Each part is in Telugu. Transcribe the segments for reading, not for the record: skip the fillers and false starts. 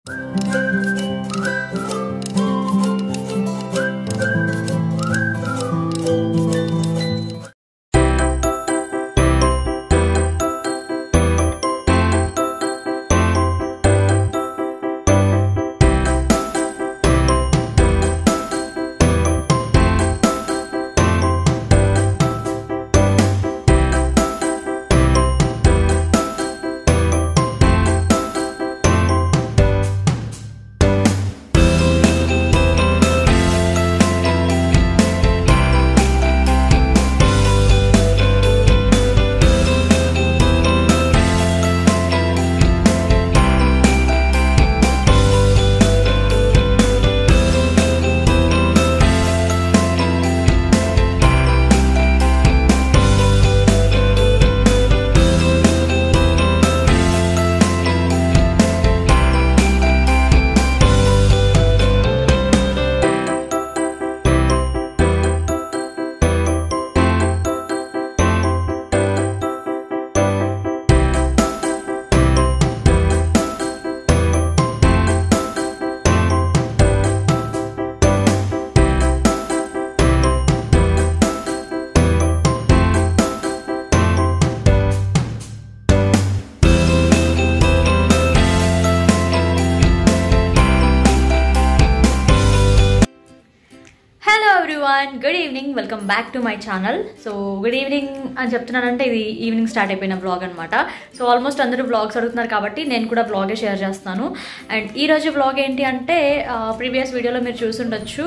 Good evening, welcome back to my channel. So good evening అని చెప్తున్నానంటే ఇది ఈవినింగ్ స్టార్ట్ అయిపోయిన వ్లాగ్ అనమాట. సో ఆల్మోస్ట్ అందరూ వ్లాగ్స్ అడుగుతున్నారు కాబట్టి నేను కూడా వ్లాగే షేర్ చేస్తాను. అండ్ ఈరోజు వ్లాగ్ ఏంటి అంటే ప్రీవియస్ వీడియోలో మీరు చూసుండొచ్చు,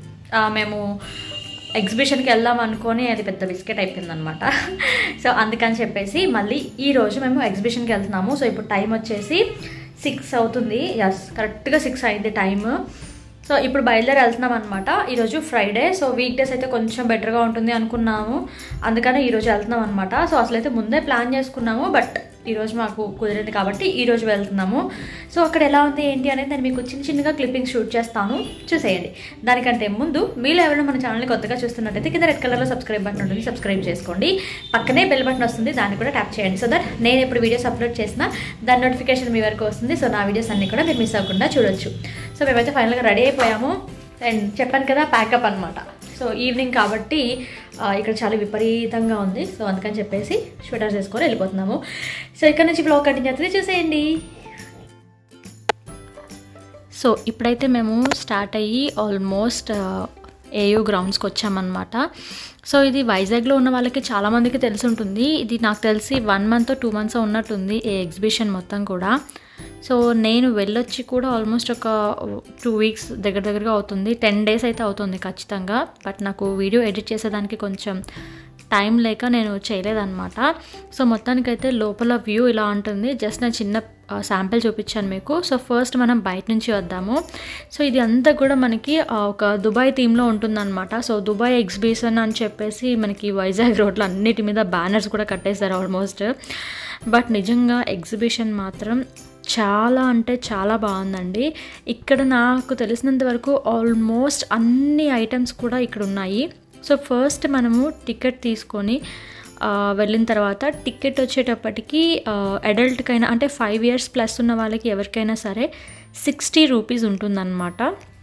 మేము ఎగ్జిబిషన్కి వెళ్దాం అనుకొని అది పెద్ద బిస్కెట్ అయిపోయిందనమాట. సో అందుకని చెప్పేసి మళ్ళీ ఈరోజు మేము ఎగ్జిబిషన్కి వెళ్తున్నాము. సో ఇప్పుడు టైం వచ్చేసి 6 అవుతుంది. ఎస్, కరెక్ట్గా 6 అయింది టైమ్. సో ఇప్పుడు బయలుదేరి వెళ్తున్నాం అనమాట. ఈరోజు ఫ్రైడే, సో వీక్ డేస్ అయితే కొంచెం బెటర్గా ఉంటుంది అనుకున్నాము, అందుకని ఈరోజు వెళ్తున్నాం అనమాట. సో అసలైతే ముందే ప్లాన్ చేసుకున్నాము, బట్ ఈరోజు మాకు కుదిరింది కాబట్టి ఈరోజు వెళ్తున్నాము. సో అక్కడ ఎలా ఉంది ఏంటి అనేది నేను మీకు చిన్నగా క్లిప్పింగ్ షూట్ చేస్తాను, చూసేయండి. దానికంటే ముందు మీరు ఎవరైనా మన ఛానల్ని కొత్తగా చూస్తున్నట్టయితే కింద రెడ్ కలర్లో సబ్స్క్రైబ్ బటన్ ఉంటుంది, సబ్స్క్రైబ్ చేసుకోండి. పక్కనే బెల్ బటన్ వస్తుంది, దాన్ని కూడా ట్యాప్ చేయండి. సో దట్ నేను ఎప్పుడు వీడియోస్ అప్లోడ్ చేసినా దాని నోటిఫికేషన్ మీ వరకు వస్తుంది. సో నా వీడియోస్ అన్నీ కూడా మీరు మిస్ అవ్వకుండా చూడొచ్చు. సో మేమైతే ఫైనల్గా రెడీ అయిపోయాము. అండ్ చెప్పాను కదా, ప్యాకప్ అనమాట. సో ఈవినింగ్ కాబట్టి ఇక్కడ చాలా విపరీతంగా ఉంది. సో అందుకని చెప్పేసి స్వెటర్స్ వేసుకొని వెళ్ళిపోతున్నాము. సో ఇక్కడ నుంచి బ్లాగ్ కంటిన్యూ అవుతుంది, చూసేయండి. సో ఇప్పుడైతే మేము స్టార్ట్ అయ్యి ఆల్మోస్ట్ ఏయూ గ్రౌండ్స్కి వచ్చామన్నమాట. సో ఇది వైజాగ్లో ఉన్న వాళ్ళకి చాలామందికి తెలిసి ఉంటుంది. ఇది నాకు తెలిసి 1 month 2 months ఉన్నట్టుంది ఈ ఎగ్జిబిషన్ మొత్తం కూడా. సో నేను వెళ్ళొచ్చి కూడా ఆల్మోస్ట్ ఒక 2 weeks దగ్గరగా అవుతుంది. 10 days అయితే అవుతుంది ఖచ్చితంగా. బట్ నాకు వీడియో ఎడిట్ చేసేదానికి కొంచెం టైం లేక నేను చేయలేదన్నమాట. సో మొత్తానికైతే లోపల వ్యూ ఇలా ఉంటుంది. జస్ట్ నేను చిన్న శాంపిల్ చూపించాను మీకు. సో ఫస్ట్ మనం బయట నుంచి వద్దాము. సో ఇది అంతా కూడా మనకి ఒక దుబాయ్ థీమ్లో ఉంటుందన్నమాట. సో దుబాయ్ ఎగ్జిబిషన్ అని చెప్పేసి మనకి వైజాగ్ రోడ్లో అన్నిటి మీద బ్యానర్స్ కూడా కట్టేశారు ఆల్మోస్ట్. బట్ నిజంగా ఎగ్జిబిషన్ మాత్రం చాలా అంటే చాలా బాగుందండి. ఇక్కడ నాకు తెలిసినంత వరకు ఆల్మోస్ట్ అన్ని ఐటమ్స్ కూడా ఇక్కడ ఉన్నాయి. సో ఫస్ట్ మనము టికెట్ తీసుకొని వెళ్ళిన తర్వాత టికెట్ వచ్చేటప్పటికి అడల్ట్కైనా అంటే 5 years ప్లస్ ఉన్న వాళ్ళకి ఎవరికైనా సరే 60 rupees ఉంటుందన్నమాట.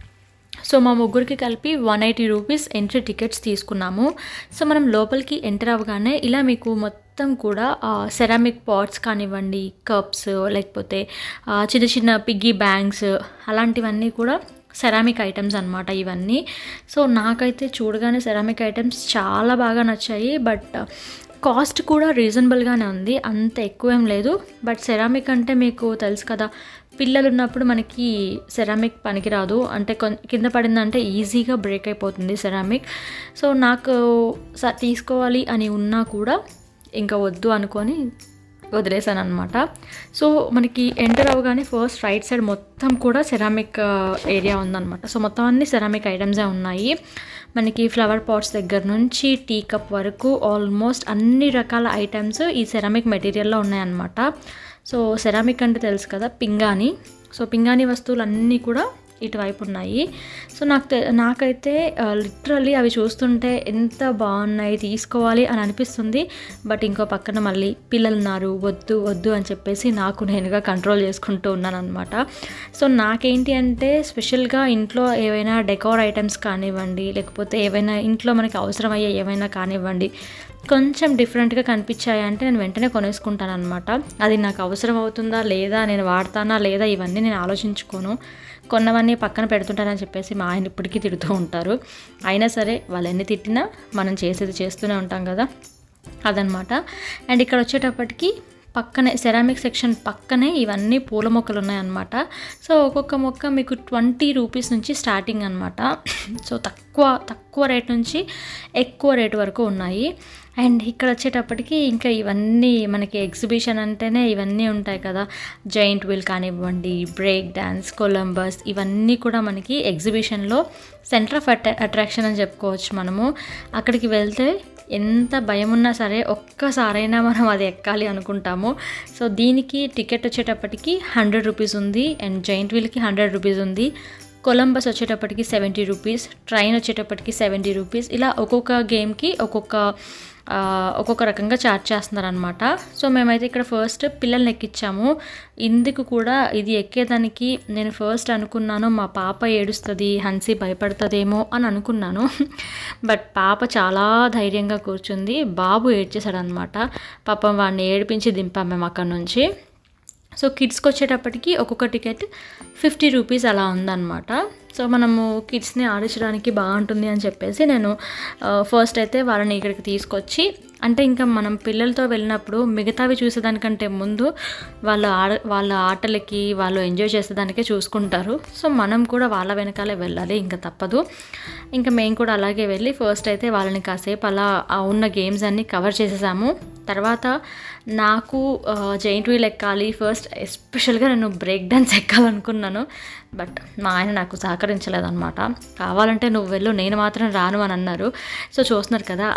సో మా ముగ్గురికి కలిపి 180 rupees ఎంట్రీ టికెట్స్ తీసుకున్నాము. సో మనం లోపలికి ఎంటర్ అవ్వగానే ఇలా మీకు మొత్తం కూడా సెరామిక్ పాట్స్ కానివ్వండి, కప్స్, లేకపోతే చిన్న చిన్న పిగ్గీ బ్యాంక్స్, అలాంటివన్నీ కూడా సెరామిక్ ఐటమ్స్ అనమాట ఇవన్నీ. సో నాకైతే చూడగానే సెరామిక్ ఐటమ్స్ చాలా బాగా నచ్చాయి. బట్ కాస్ట్ కూడా రీజనబుల్గానే ఉంది, అంత ఎక్కువేం లేదు. బట్ సెరామిక్ అంటే మీకు తెలుసు కదా, పిల్లలు ఉన్నప్పుడు మనకి సెరామిక్ పనికిరాదు, అంటే కింద పడిందంటే ఈజీగా బ్రేక్ అయిపోతుంది సెరామిక్. సో నాకు తీసుకోవాలి అని ఉన్నా కూడా ఇంకా వద్దు అనుకొని వదిలేసాను అనమాట. సో మనకి ఎంటర్ అవగానే ఫస్ట్ రైట్ సైడ్ మొత్తం కూడా సెరామిక్ ఏరియా ఉందన్నమాట. సో మొత్తం అన్ని సెరామిక్ ఐటమ్సే ఉన్నాయి. మనకి ఫ్లవర్ పాట్స్ దగ్గర నుంచి టీ కప్ వరకు ఆల్మోస్ట్ అన్ని రకాల ఐటమ్స్ ఈ సెరామిక్ మెటీరియల్లో ఉన్నాయన్నమాట. సో సెరామిక్ అంటే తెలుసు కదా, పింగాణి. సో పింగాణి వస్తువులు అన్నీ కూడా ఇటువైపు ఉన్నాయి. సో నాకైతే లిటరల్లీ అవి చూస్తుంటే ఎంత బాగున్నాయి, తీసుకోవాలి అని అనిపిస్తుంది. బట్ ఇంకో పక్కన మళ్ళీ పిల్లలు ఉన్నారు, వద్దు వద్దు అని చెప్పేసి నాకు నేనుగా కంట్రోల్ చేసుకుంటూ ఉన్నాను అనమాట. సో నాకేంటి అంటే స్పెషల్గా ఇంట్లో ఏవైనా డెకోర్ ఐటమ్స్ కానివ్వండి, లేకపోతే ఏవైనా ఇంట్లో మనకి అవసరమయ్యే ఏవైనా కానివ్వండి, కొంచెం డిఫరెంట్గా కనిపించాయి అంటే నేను వెంటనే కొనేసుకుంటాను అనమాట. అది నాకు అవసరం అవుతుందా లేదా, నేను వాడతానా లేదా, ఇవన్నీ నేను ఆలోచించుకోను. కొన్నవన్నీ పక్కన పెడుతుంటానని చెప్పేసి మా ఆయన ఇప్పటికీ తిడుతూ ఉంటారు. అయినా సరే వాళ్ళు ఎన్ని తిట్టినా మనం చేసేది చేస్తూనే ఉంటాం కదా, అదనమాట. అండ్ ఇక్కడ వచ్చేటప్పటికి పక్కనే సెరామిక్ సెక్షన్ పక్కనే ఇవన్నీ పూల మొక్కలు ఉన్నాయన్నమాట. సో ఒక్కొక్క మొక్క మీకు 20 రూపీస్ నుంచి స్టార్టింగ్ అనమాట. సో తక్కువ రేట్ నుంచి ఎక్కువ రేట్ వరకు ఉన్నాయి. అండ్ ఇక్కడ వచ్చేటప్పటికి ఇంకా ఇవన్నీ మనకి ఎగ్జిబిషన్ అంటేనే ఇవన్నీ ఉంటాయి కదా, జైంట్ వీల్ కానివ్వండి, బ్రేక్ డ్యాన్స్, కొలంబస్, ఇవన్నీ కూడా మనకి ఎగ్జిబిషన్లో సెంటర్ ఆఫ్ అట్రాక్షన్ అని చెప్పుకోవచ్చు. మనము అక్కడికి వెళ్తే ఎంత భయం ఉన్నా సరే ఒక్కసారైనా మనం అది ఎక్కాలి అనుకుంటాము. సో దీనికి టికెట్ వచ్చేటప్పటికి 100 రూపీస్ ఉంది, అండ్ జైంట్ వీల్కి 100 రూపీస్ ఉంది. కొలంబస్ వచ్చేటప్పటికి 70 రూపీస్, ట్రైన్ వచ్చేటప్పటికి 70 రూపీస్. ఇలా ఒక్కొక్క గేమ్కి ఒక్కొక్క రకంగా ఛార్జ్ చేస్తున్నారనమాట. సో మేమైతే ఇక్కడ ఫస్ట్ పిల్లల్ని ఎక్కించాము. ఇందుకు కూడా ఇది ఎక్కేదానికి నేను ఫస్ట్ అనుకున్నాను మా పాప ఏడుస్తుంది, హన్సీ భయపడుతుందేమో అని అనుకున్నాను. బట్ పాప చాలా ధైర్యంగా కూర్చుంది, బాబు ఏడ్చేశాడనమాట. పాపం వాడిని ఏడిపించి దింపాము మేము అక్కడ నుంచి. సో కిడ్స్కి వచ్చేటప్పటికి ఒక్కొక్క టికెట్ 50 రూపీస్ అలా ఉందన్నమాట. సో మనము కిడ్స్ని ఆడించడానికి బాగుంటుంది అని చెప్పేసి నేను ఫస్ట్ అయితే వాళ్ళని ఇక్కడికి తీసుకొచ్చి, అంటే ఇంకా మనం పిల్లలతో వెళ్ళినప్పుడు మిగతావి చూసేదానికంటే ముందు వాళ్ళ ఆటలకి వాళ్ళు ఎంజాయ్ చేసేదానికే చూసుకుంటారు. సో మనం కూడా వాళ్ళ వెనకాలే వెళ్ళాలి, ఇంకా తప్పదు. ఇంకా మేము కూడా అలాగే వెళ్ళి ఫస్ట్ అయితే వాళ్ళని కాసేపు అలా ఉన్న గేమ్స్ అన్నీ కవర్ చేసేసాము. తర్వాత నాకు జైంట్ వీల్ ఎక్కాలి ఫస్ట్, ఎస్పెషల్గా నేను బ్రేక్ డాన్స్ ఎక్కాలనుకున్నాను. బట్ మా ఆయన నాకు సహకరించలేదన్నమాట. కావాలంటే నువ్వు వెళ్ళు, నేను మాత్రం రాను అని అన్నారు. సో చూస్తున్నారు కదా,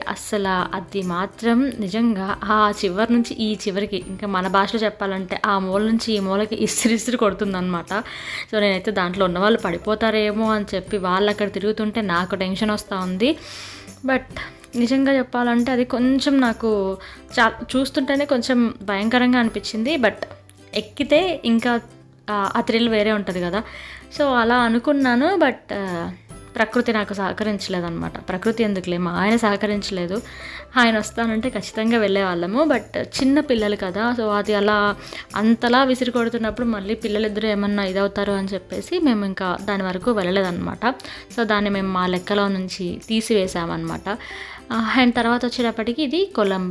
అది మాత్రం నిజంగా ఆ చివరి నుంచి ఈ చివరికి, ఇంకా మన భాషలో చెప్పాలంటే ఆ మూల నుంచి ఈ మూలకి ఇసిరిసిరి కొడుతుందన్నమాట. సో నేనైతే దాంట్లో ఉన్న వాళ్ళు పడిపోతారేమో అని చెప్పి వాళ్ళు అక్కడ తిరుగుతుంటే నాకు టెన్షన్ వస్తూ ఉంది. బట్ నిజంగా చెప్పాలంటే అది కొంచెం నాకు చూస్తుంటేనే కొంచెం భయంకరంగా అనిపించింది. బట్ ఎక్కితే ఇంకా ఆ థ్రిల్ వేరే ఉంటుంది కదా. సో అలా అనుకున్నాను. బట్ ప్రకృతి నాకు సహకరించలేదన్నమాట. ప్రకృతి ఎందుకులే, మా ఆయన సహకరించలేదు. ఆయన వస్తానంటే ఖచ్చితంగా వెళ్ళేవాళ్ళము. బట్ చిన్న పిల్లలు కదా, సో అది అలా అంతలా విసిరి కొడుతున్నప్పుడు మళ్ళీ పిల్లలిద్దరూ ఏమన్నా ఇదవుతారు అని చెప్పేసి మేము ఇంకా దాని వరకు వెళ్ళలేదన్నమాట. సో దాన్ని మేము మా లెక్కలో నుంచి తీసివేసామన్నమాట. అండ్ తర్వాత వచ్చేటప్పటికి ఇది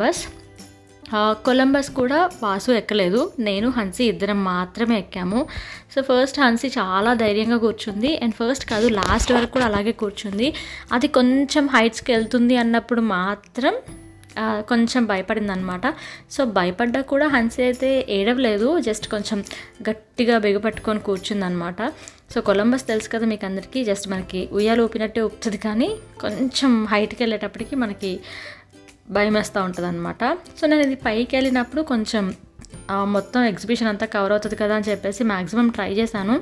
కొలంబస్ కూడా వాసు ఎక్కలేదు, నేను హన్సీ ఇద్దరం మాత్రమే ఎక్కాము. సో ఫస్ట్ హన్సీ చాలా ధైర్యంగా కూర్చుంది, అండ్ ఫస్ట్ కాదు లాస్ట్ వరకు కూడా అలాగే కూర్చుంది. అది కొంచెం హైట్స్కి వెళ్తుంది అన్నప్పుడు మాత్రం కొంచెం భయపడింది అనమాట. సో భయపడ్డా కూడా హన్సీ అయితే ఏడవలేదు, జస్ట్ కొంచెం గట్టిగా బిగపట్టుకొని కూర్చుందనమాట. సో కొలంబస్ తెలుసు కదా మీకు అందరికీ, జస్ట్ మనకి ఉయ్యాలు ఊపినట్టే ఊపుతుంది, కానీ కొంచెం హైట్కి వెళ్ళేటప్పటికి మనకి భయం వేస్తూ ఉంటుంది అనమాట. సో నేను ఇది పైకి వెళ్ళినప్పుడు కొంచెం మొత్తం ఎగ్జిబిషన్ అంతా కవర్ అవుతుంది కదా అని చెప్పేసి మ్యాక్సిమం ట్రై చేశాను.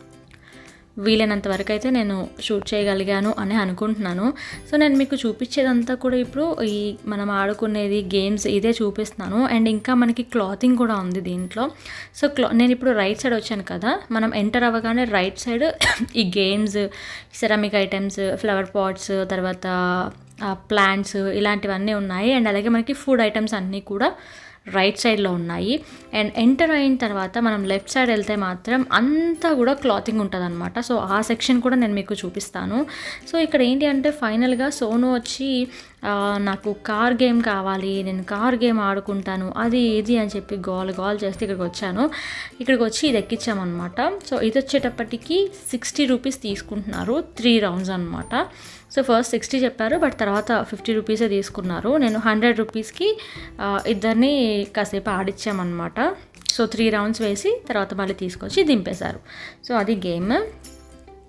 వీలైనంత వరకు అయితే నేను షూట్ చేయగలిగాను అని అనుకుంటున్నాను. సో నేను మీకు చూపించేదంతా కూడా ఇప్పుడు ఈ మనం ఆడుకునేది గేమ్స్ ఇదే చూపిస్తున్నాను. అండ్ ఇంకా మనకి క్లాతింగ్ కూడా ఉంది దీంట్లో. సో నేను ఇప్పుడు రైట్ సైడ్ వచ్చాను కదా, మనం ఎంటర్ అవ్వగానే రైట్ సైడ్ ఈ games, ceramic items, flower pots, తర్వాత ప్లాంట్స్ ఇలాంటివన్నీ ఉన్నాయి. అండ్ అలాగే మనకి ఫుడ్ ఐటమ్స్ అన్నీ కూడా రైట్ సైడ్లో ఉన్నాయి. అండ్ ఎంటర్ అయిన తర్వాత మనం లెఫ్ట్ సైడ్ వెళ్తే మాత్రం అంతా కూడా క్లాతింగ్ ఉంటుంది అనమాట. సో ఆ సెక్షన్ కూడా నేను మీకు చూపిస్తాను. సో ఇక్కడ ఏంటి అంటే ఫైనల్గా సోను వచ్చి నాకు కార్ గేమ్ కావాలి, నేను కార్ గేమ్ ఆడుకుంటాను, అది ఇది అని చెప్పి గోల్ చేస్తే ఇక్కడికి వచ్చాను. ఇక్కడికి వచ్చి ఇది ఎక్కించామన్నమాట. సో ఇది వచ్చేటప్పటికి 60 రూపీస్ తీసుకుంటున్నారు, 3 రౌండ్స్ అనమాట. సో ఫస్ట్ 60 చెప్పారు, బట్ తర్వాత 50 రూపీసే తీసుకున్నారు. నేను 100 రూపీస్కి ఇద్దరిని కాసేపు ఆడిచ్చామన్నమాట. సో 3 రౌండ్స్ వేసి తర్వాత మళ్ళీ తీసుకొచ్చి దింపేశారు. సో అది గేమ్.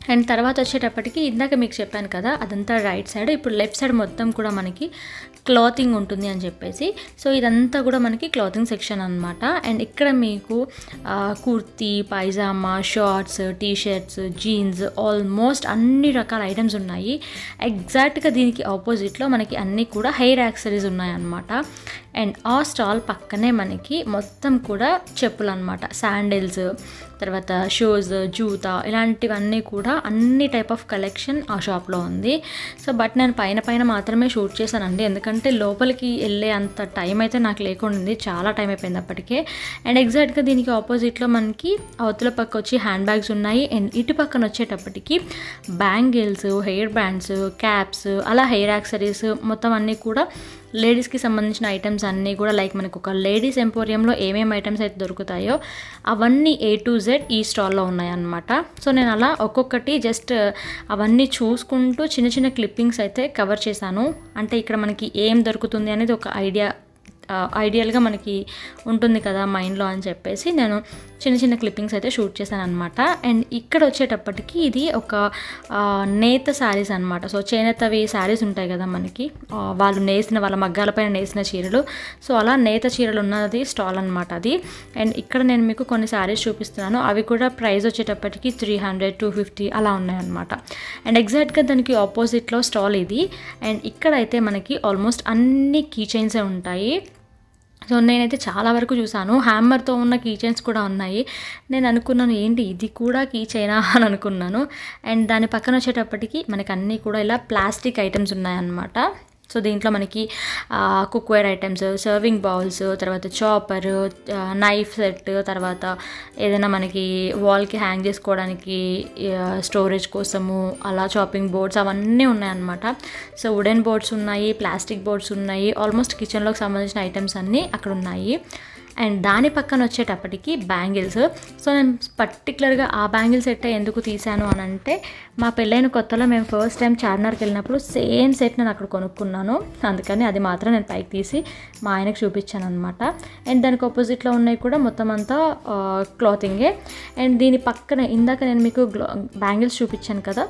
అండ్ తర్వాత వచ్చేటప్పటికి ఇందాక మీకు చెప్పాను కదా అదంతా రైట్ సైడ్, ఇప్పుడు లెఫ్ట్ సైడ్ మొత్తం కూడా మనకి క్లాతింగ్ ఉంటుంది అని చెప్పేసి. సో ఇదంతా కూడా మనకి క్లాతింగ్ సెక్షన్ అనమాట. అండ్ ఇక్కడ మీకు kurti, pyjama, shorts, T-shirts, jeans, almost అన్ని రకాల ఐటమ్స్ ఉన్నాయి. ఎగ్జాక్ట్గా దీనికి ఆపోజిట్లో మనకి అన్నీ కూడా హెయిర్ యాక్సరీస్ ఉన్నాయన్నమాట. అండ్ ఆ స్టాల్ పక్కనే మనకి మొత్తం కూడా చెప్పులు అనమాట, శాండిల్స్, తర్వాత షూస్, జూతా, ఇలాంటివన్నీ కూడా అన్ని టైప్ ఆఫ్ కలెక్షన్ ఆ షాప్లో ఉంది. సో బట్ నేను పైన మాత్రమే షూట్ చేశానండి, ఎందుకంటే లోపలికి వెళ్ళే అంత టైం అయితే నాకు లేకుండా, చాలా టైం అయిపోయింది అప్పటికే. అండ్ ఎగ్జాక్ట్గా దీనికి ఆపోజిట్లో మనకి అవతల పక్క వచ్చి హ్యాండ్ బ్యాగ్స్ ఉన్నాయి. అండ్ ఇటు పక్కన వచ్చేటప్పటికి బ్యాంగిల్స్, హెయిర్ బ్యాండ్స్, క్యాప్స్, అలా హెయిర్ యాక్సరీస్ మొత్తం అన్నీ కూడా లేడీస్కి సంబంధించిన ఐటమ్స్ అన్నీ కూడా, లైక్ మనకు ఒక లేడీస్ ఎంపోరియంలో ఏమేమి ఐటమ్స్ అయితే దొరుకుతాయో అవన్నీ A to Z ఈ స్టాల్లో ఉన్నాయన్నమాట. సో నేను అలా ఒక్కొక్కటి జస్ట్ అవన్నీ చూసుకుంటూ చిన్న చిన్న క్లిప్పింగ్స్ అయితే కవర్ చేశాను. అంటే ఇక్కడ మనకి ఏం దొరుకుతుంది అనేది ఒక ఐడియల్గా మనకి ఉంటుంది కదా మైండ్లో అని చెప్పేసి నేను చిన్న చిన్న క్లిప్పింగ్స్ అయితే షూట్ చేశాను అనమాట. అండ్ ఇక్కడ వచ్చేటప్పటికి ఇది ఒక నేత శారీస్ అనమాట. సో చేనేతవి శారీస్ ఉంటాయి కదా మనకి, వాళ్ళు నేసిన, వాళ్ళ మగ్గాలపైన నేసిన చీరలు. సో అలా నేత చీరలు ఉన్నది స్టాల్ అనమాట అది. అండ్ ఇక్కడ నేను మీకు కొన్ని శారీస్ చూపిస్తున్నాను, అవి కూడా ప్రైస్ వచ్చేటప్పటికి 300, 250 అలా ఉన్నాయన్నమాట. అండ్ ఎగ్జాక్ట్గా దానికి ఆపోజిట్లో స్టాల్ ఇది. అండ్ ఇక్కడైతే మనకి ఆల్మోస్ట్ అన్ని కీ చైన్సే ఉంటాయి. సో నేనైతే చాలా వరకు చూసాను, హ్యామర్తో ఉన్న కీ చైన్స్ కూడా ఉన్నాయి. నేను అనుకున్నాను ఏంటి ఇది కూడా కీ చైనా అని అనుకున్నాను. అండ్ దాని పక్కన వచ్చేటప్పటికి మనకి అన్నీ కూడా ఇలా ప్లాస్టిక్ ఐటమ్స్ ఉన్నాయన్నమాట. సో దీంట్లో మనకి కుక్వేర్ ఐటమ్స్, సర్వింగ్ బౌల్స్, తర్వాత చాపర్, నైఫ్ సెట్, తర్వాత ఏదైనా మనకి వాల్కి హ్యాంగ్ చేసుకోవడానికి స్టోరేజ్ కోసము అలా చాపింగ్ బోర్డ్స్ అవన్నీ ఉన్నాయన్నమాట. సో వుడెన్ బోర్డ్స్ ఉన్నాయి, ప్లాస్టిక్ బోర్డ్స్ ఉన్నాయి, ఆల్మోస్ట్ కిచెన్లోకి సంబంధించిన ఐటమ్స్ అన్నీ అక్కడ ఉన్నాయి. అండ్ దాని పక్కన వచ్చేటప్పటికి బ్యాంగిల్స్. సో నేను పర్టికులర్గా ఆ బ్యాంగిల్ సెట్ ఎందుకు తీసాను అని అంటే, మా పెళ్ళైన కొత్తలో మేము ఫస్ట్ టైం చార్మినార్కి వెళ్ళినప్పుడు సేమ్ సెట్ నేను అక్కడ కొనుక్కున్నాను. అందుకని అది మాత్రం నేను పైకి తీసి మా ఆయనకు చూపించాను అనమాట. అండ్ దానికి ఆపోజిట్లో ఉన్నాయి కూడా మొత్తం అంతా క్లాతింగే. అండ్ దీని పక్కన ఇందాక నేను మీకు బ్యాంగిల్స్ చూపించాను కదా,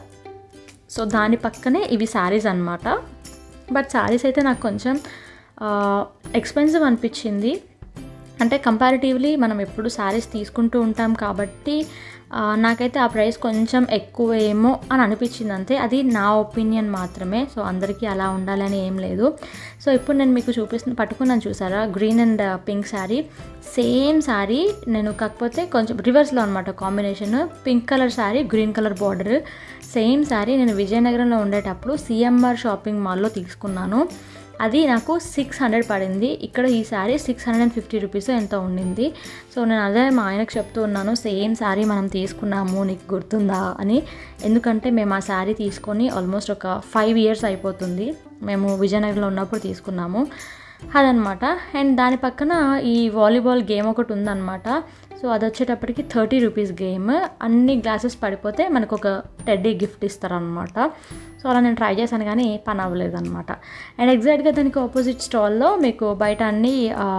సో దాని పక్కనే ఇవి శారీస్ అనమాట. బట్ శారీస్ అయితే నాకు కొంచెం ఎక్స్పెన్సివ్ అనిపించింది. అంటే కంపారిటివ్లీ మనం ఎప్పుడు శారీస్ తీసుకుంటూ ఉంటాం కాబట్టి నాకైతే ఆ ప్రైస్ కొంచెం ఎక్కువ ఏమో అని అనిపించింది అంతే. అది నా ఒపీనియన్ మాత్రమే. సో అందరికీ అలా ఉండాలని ఏం లేదు. సో ఇప్పుడు నేను మీకు పట్టుకున్నాను చూసారా, green and pink sari, same sari నేను, కాకపోతే కొంచెం రివర్స్లో అనమాట combination. Pink colour sari, green colour border, same sari నేను విజయనగరంలో ఉండేటప్పుడు CMR షాపింగ్ మాల్లో తీసుకున్నాను. అది నాకు 600 పడింది. ఇక్కడ ఈ శారీ 650 రూపీస్ ఎంతో ఉండింది. సో నేను అదే మా ఆయనకు చెప్తూ ఉన్నాను, సేమ్ శారీ మనం తీసుకున్నాము, నీకు గుర్తుందా అని. ఎందుకంటే మేము ఆ శారీ తీసుకొని ఆల్మోస్ట్ ఒక 5 years అయిపోతుంది. మేము విజయనగరంలో ఉన్నప్పుడు తీసుకున్నాము అదనమాట. అండ్ దాని పక్కన ఈ వాలీబాల్ గేమ్ ఒకటి ఉందన్నమాట. సో అది వచ్చేటప్పటికి 30 రూపీస్ గేమ్. అన్ని గ్లాసెస్ పడిపోతే మనకు ఒక టెడ్డీ గిఫ్ట్ ఇస్తారనమాట. సో అలా నేను ట్రై చేశాను కానీ పని అవ్వలేదు అనమాట. అండ్ ఎగ్జాక్ట్గా దానికి ఆపోజిట్ స్టాల్లో మీకు బయట అన్నీ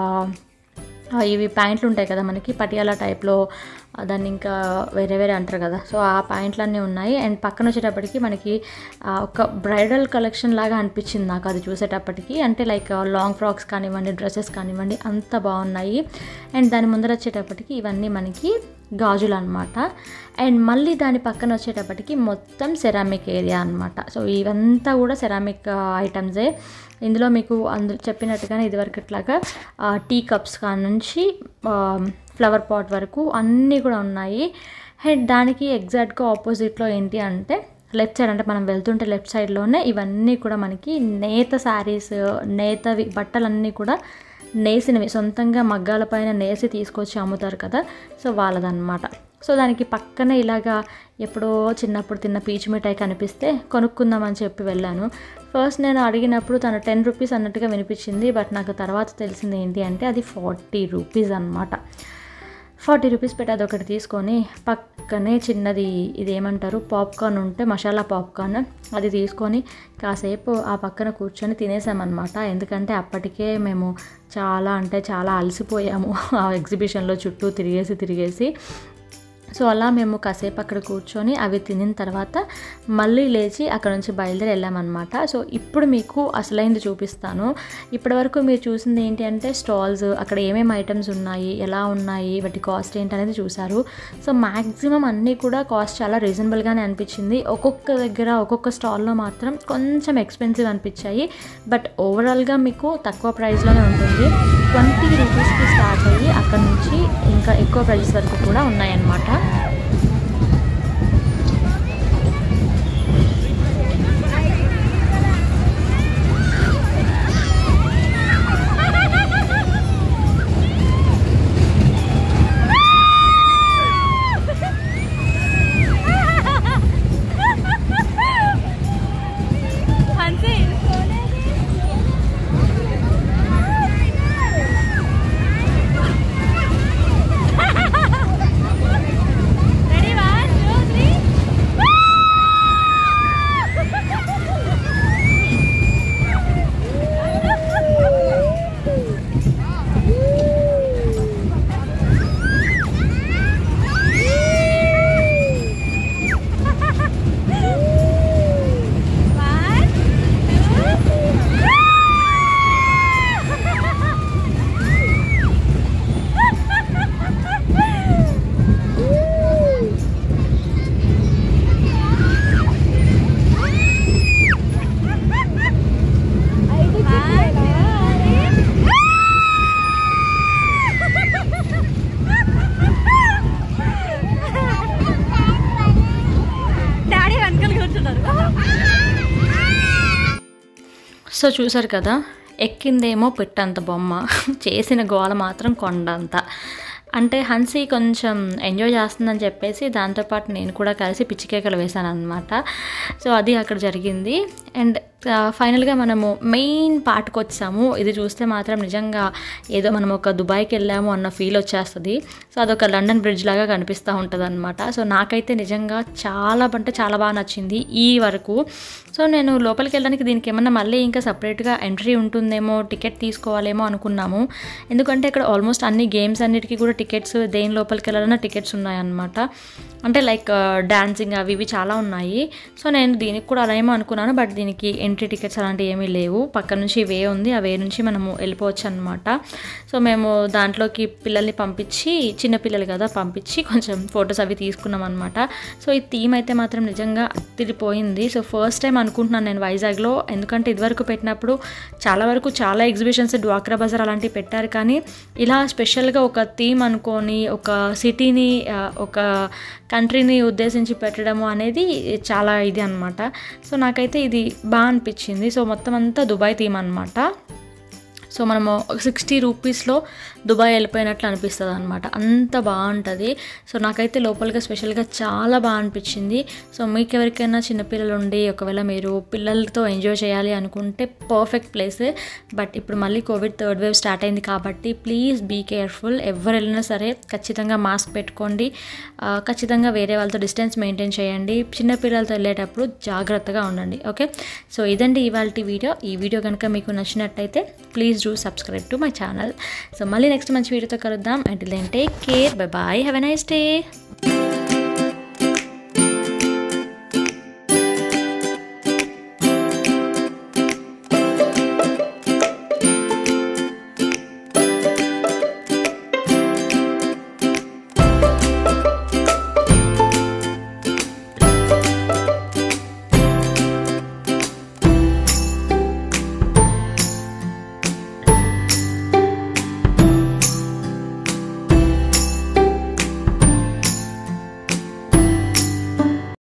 ఇవి ప్యాంట్లు ఉంటాయి కదా మనకి, పటియాలా టైప్లో, దాన్ని ఇంకా వేరే వేరే అంటారు కదా. సో ఆ ప్యాంట్లన్నీ ఉన్నాయి. అండ్ పక్కన వచ్చేటప్పటికి మనకి ఒక బ్రైడల్ కలెక్షన్ లాగా అనిపించింది నాకు అది చూసేటప్పటికి. అంటే లైక్ లాంగ్ ఫ్రాక్స్ కానివ్వండి, డ్రెస్సెస్ కానివ్వండి, అంత బాగున్నాయి. అండ్ దాని ముందర వచ్చేటప్పటికి ఇవన్నీ మనకి గాజులు అనమాట. అండ్ మళ్ళీ దాని పక్కన వచ్చేటప్పటికి మొత్తం సెరామిక్ ఏరియా అనమాట. సో ఇవంతా కూడా సెరామిక్ ఐటమ్సే. ఇందులో మీకు చెప్పినట్టుగానే ఇదివరకు ఇట్లాగా టీ కప్స్ కానుంచి ఫ్లవర్ పాట్ వరకు అన్నీ కూడా ఉన్నాయి. అండ్ దానికి ఎగ్జాక్ట్గా ఆపోజిట్లో ఏంటి అంటే లెఫ్ట్ సైడ్, అంటే మనం వెళ్తుంటే లెఫ్ట్ సైడ్లోనే ఇవన్నీ కూడా మనకి నేత శారీస్, నేతవి బట్టలన్నీ కూడా నేసినవి, సొంతంగా మగ్గాల పైన నేసి తీసుకొచ్చి అమ్ముతారు కదా, సో వాళ్ళదన్నమాట. సో దానికి పక్కనే ఇలాగా ఎప్పుడో చిన్నప్పుడు తిన్న పీచు మిఠాయి కనిపిస్తే కొనుక్కుందామని చెప్పి వెళ్ళాను. ఫస్ట్ నేను అడిగినప్పుడు తను 10 రూపీస్ అన్నట్టుగా వినిపించింది. బట్ నాకు తర్వాత తెలిసింది ఏంటి అంటే అది 40 రూపీస్ అనమాట. 40 రూపీస్ పెట్టి అదొకటి తీసుకొని పక్కనే చిన్నది ఇదేమంటారు పాప్కార్న్ ఉంటే, మసాలా పాప్కార్న్, అది తీసుకొని కాసేపు ఆ పక్కన కూర్చొని తినేసామన్నమాట. ఎందుకంటే అప్పటికే మేము చాలా అంటే చాలా అలసిపోయాము ఆ ఎగ్జిబిషన్లో చుట్టూ తిరిగేసి. సో అలా మేము కాసేపు అక్కడ కూర్చొని అవి తినిన తర్వాత మళ్ళీ లేచి అక్కడ నుంచి బయలుదేరి వెళ్ళామన్నమాట. సో ఇప్పుడు మీకు అసలైంది చూపిస్తాను. ఇప్పటివరకు మీరు చూసింది ఏంటి అంటే స్టాల్స్, అక్కడ ఏమేమి ఐటమ్స్ ఉన్నాయి, ఎలా ఉన్నాయి, వాటి కాస్ట్ ఏంటి అనేది చూసారు. సో మ్యాక్సిమం అన్నీ కూడా కాస్ట్ చాలా రీజనబుల్గానే అనిపించింది. ఒక్కొక్క దగ్గర ఒక్కొక్క స్టాల్లో మాత్రం కొంచెం ఎక్స్పెన్సివ్ అనిపించాయి. బట్ ఓవరాల్గా మీకు తక్కువ ప్రైస్లోనే ఉంటుంది. 20 రూపీస్కి స్టార్ట్ అయ్యి అక్కడ నుంచి ఇంకా ఎక్కువ ప్రైజెస్ వరకు కూడా ఉన్నాయన్నమాట. సో చూసారు కదా, ఎక్కిందేమో పెట్టంత బొమ్మ, చేసిన గోల మాత్రం కొండంత. అంటే హన్సీ కొంచెం ఎంజాయ్ చేస్తుందని చెప్పేసి దాంతోపాటు నేను కూడా కలిసి పిచ్చికేకలు వేశాను అనమాట. సో అది అక్కడ జరిగింది. అండ్ ఫైనల్గా మనము మెయిన్ పార్ట్కి వచ్చాము. ఇది చూస్తే మాత్రం నిజంగా ఏదో మనం ఒక దుబాయ్కి వెళ్ళాము అన్న ఫీల్ వచ్చేస్తుంది. సో అదొక లండన్ బ్రిడ్జ్ లాగా కనిపిస్తూ ఉంటుంది అనమాట. సో నాకైతే నిజంగా చాలా అంటే చాలా బాగా నచ్చింది ఈ వరకు. సో నేను లోపలికి వెళ్ళడానికి దీనికి ఏమన్నా మళ్ళీ ఇంకా సపరేట్గా ఎంట్రీ ఉంటుందేమో, టికెట్ తీసుకోవాలేమో అనుకున్నాము. ఎందుకంటే ఇక్కడ ఆల్మోస్ట్ అన్ని గేమ్స్ అన్నిటికీ కూడా టికెట్స్, దేని లోపలికి వెళ్ళాలన్నా టికెట్స్ ఉన్నాయన్నమాట. అంటే లైక్ డాన్సింగ్ అవి ఇవి చాలా ఉన్నాయి. సో నేను దీనికి కూడా అలా ఏమో అనుకున్నాను. బట్ దీనికి ఎంట్రీ టికెట్స్ అలాంటివి ఏమీ లేవు. పక్క నుంచి వే ఉంది, ఆ వే నుంచి మనము వెళ్ళిపోవచ్చు అనమాట. సో మేము దాంట్లోకి పిల్లల్ని పంపించి, చిన్నపిల్లలు కదా, పంపించి కొంచెం ఫొటోస్ అవి తీసుకున్నాం అనమాట. సో ఈ థీమ్ అయితే మాత్రం నిజంగా అదిరిపోయింది. సో ఫస్ట్ టైం అనుకుంటున్నాను నేను వైజాగ్లో. ఎందుకంటే ఇదివరకు పెట్టినప్పుడు చాలా ఎగ్జిబిషన్స్, డ్వాక్రా బజార్ అలాంటివి పెట్టారు. కానీ ఇలా స్పెషల్గా ఒక థీమ్ అనుకొని ఒక సిటీని, ఒక కంట్రీని ఉద్దేశించి పెట్టడము అనేది చాలా ఇది అనమాట. సో నాకైతే ఇది బాగా అనిపించింది. సో మొత్తం అంతా దుబాయ్ థీమ్ అనమాట. సో మనము 60 రూపీస్లో దుబాయ్ వెళ్ళిపోయినట్లు అనిపిస్తుంది అనమాట. అంత బాగుంటుంది. సో నాకైతే లోపలిగా స్పెషల్గా చాలా బాగా అనిపించింది. సో మీకు ఎవరికైనా చిన్నపిల్లలు ఉండి ఒకవేళ మీరు పిల్లలతో ఎంజాయ్ చేయాలి అనుకుంటే పర్ఫెక్ట్ ప్లేస్. బట్ ఇప్పుడు మళ్ళీ కోవిడ్ 3rd వేవ్ స్టార్ట్ అయింది కాబట్టి ప్లీజ్ బీ కేర్ఫుల్. ఎవరు వెళ్ళినా సరే ఖచ్చితంగా మాస్క్ పెట్టుకోండి. ఖచ్చితంగా వేరే వాళ్ళతో డిస్టెన్స్ మెయింటైన్ చేయండి. చిన్నపిల్లలతో వెళ్ళేటప్పుడు జాగ్రత్తగా ఉండండి. ఓకే, సో ఇదండి ఇవాళ వీడియో. ఈ వీడియో కనుక మీకు నచ్చినట్టయితే please do subscribe to my channel. So మళ్ళీ నెక్స్ట్ మంచి వీడియోతో కలుద్దాం. Until then, take care. Bye bye. Have a nice day.